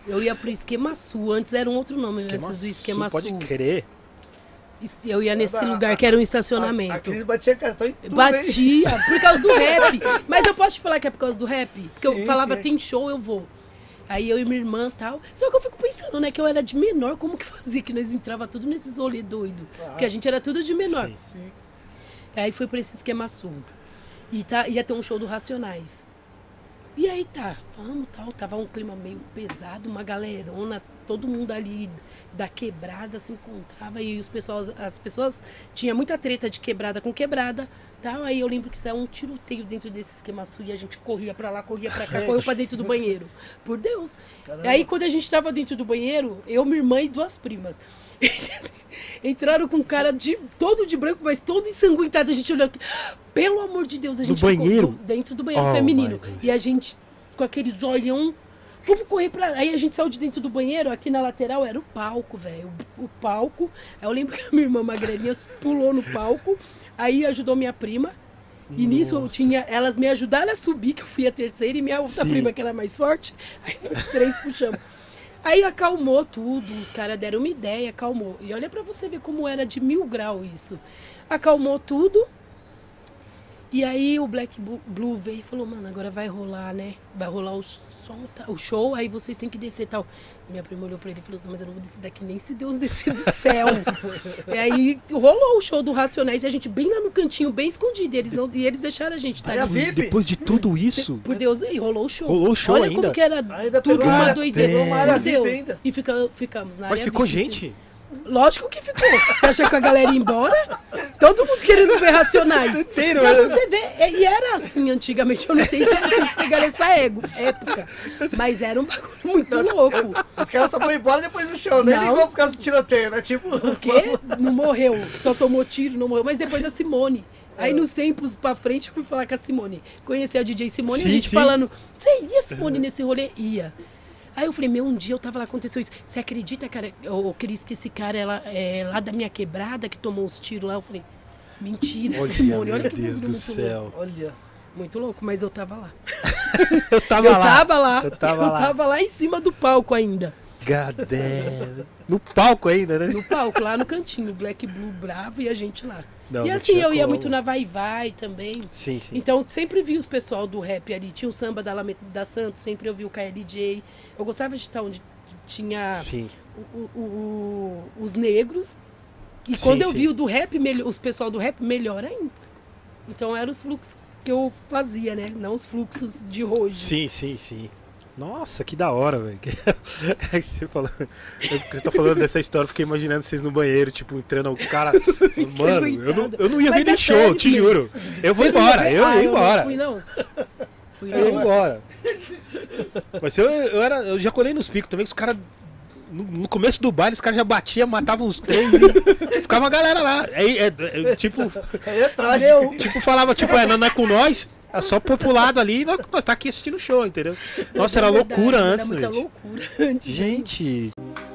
Eu ia pro Esquema Sul, antes era um outro nome, antes do Esquema Sul. Pode crer. Eu ia nesse lugar que era um estacionamento. A Cris batia cartão em tudo, Batia, por causa do rap. Mas eu posso te falar que é por causa do rap? Porque eu falava, sim. tem show, eu vou. Aí eu e minha irmã e tal. Só que eu fico pensando, né, que eu era de menor, como que fazia? Que nós entrava tudo nesses rolê doido. Porque a gente era tudo de menor. Sim. Aí foi pra esse Esquema Sul. E ia ter um show do Racionais. E aí vamos, tal. Tava um clima meio pesado, uma galerona, todo mundo ali da quebrada se encontrava. E as pessoas tinha muita treta de quebrada com quebrada, tal. Aí eu lembro que saiu um tiroteio dentro desse Esquema Sul e a gente corria pra lá, corria pra cá, correu pra dentro do banheiro. Por Deus. Caramba. Aí quando a gente tava dentro do banheiro, eu, minha irmã e duas primas. Entraram com um cara todo de branco, mas todo ensanguentado. A gente olhou aqui. Pelo amor de Deus, a gente No banheiro? dentro do banheiro Oh, feminino. my God. E a gente, com aqueles olhão, vamos correr pra... Aí a gente saiu de dentro do banheiro, aqui na lateral era o palco, velho. O palco. Aí eu lembro que a minha irmã magrelinha pulou no palco, aí ajudou minha prima. E nisso elas me ajudaram a subir, que eu fui a terceira, e minha outra prima, que era mais forte. Aí nós três puxamos. Aí acalmou tudo, os caras deram uma ideia, acalmou. E olha pra você ver como era de 1000 graus isso. Acalmou tudo. E aí o Black Blue veio e falou, mano, agora vai rolar, né? Vai rolar o show, aí vocês têm que descer e tal. Minha prima olhou pra ele e falou assim, mas eu não vou descer daqui nem se Deus descer do céu. E aí rolou o show do Racionais, e a gente bem lá no cantinho, bem escondido. E eles deixaram a gente, tá Aí a ali. VIP. Depois de tudo isso, Por Deus, aí rolou o show. Rolou o show Olha ainda? como que era Ainda tudo pegou uma área- doideira. pegou uma área Por VIP Deus. ainda. E ficamos na mas área ficou VIP, gente? sim. Lógico que ficou. Você acha que a galera ia embora? Todo mundo querendo ver Racionais. Inteiro, Mas né? você vê, e era assim antigamente, eu não sei se vocês pegaram essa época, mas era um bagulho muito louco. Os caras só foram embora depois do show, nem Não. ligou por causa do tiroteio, né? Tipo, Porque não morreu, só tomou tiro, não morreu. Mas depois a Simone. Aí nos tempos pra frente eu fui falar com a Simone. Conheci a DJ Simone, Sim, a gente sim. falando, você ia, Simone, nesse rolê? Ia. Aí eu falei, um dia eu tava lá, aconteceu isso. Você acredita, cara, ô Cris, que esse cara é lá da minha quebrada que tomou uns tiros lá? Eu falei, mentira, Simone, olha meu que Deus bagulho do muito céu. louco. olha. Muito louco, mas eu tava lá. Eu tava lá. Eu Eu tava lá. tava lá em cima do palco ainda. God damn. No palco ainda, né? No palco, lá no cantinho, Black Blue bravo e a gente lá. Não, e não assim, tinha eu ia como. muito na Vai Vai também. Sim, sim. Então, sempre vi os pessoal do rap ali. Tinha o samba da Alameda da Santos, sempre eu vi o KLJ. Eu gostava de estar onde tinha Sim. os negros. E Sim, quando eu sim. vi o do rap, os pessoal do rap, melhor ainda. Então, eram os fluxos que eu fazia, né? Não os fluxos de hoje. Sim, sim, sim. Nossa, que da hora, velho. É que você tá falando dessa história, eu fiquei imaginando vocês no banheiro, tipo, entrando os caras. Mano, eu não ia Mas ver nem é show, sério te mesmo. juro. Eu vou Você não embora, vai- eu ia não embora. fui, não. Fui, Eu ia não. embora. Mas eu já colei nos picos também, que os caras. No começo do baile, os caras já batiam, matavam uns três e ficava a galera lá. Tipo, Aí é trágico. tipo, falava, tipo, não é com nós, é só populado ali e nós tá aqui assistindo o show, entendeu? Nossa, era Verdade, loucura era antes, muita gente. loucura antes. Gente,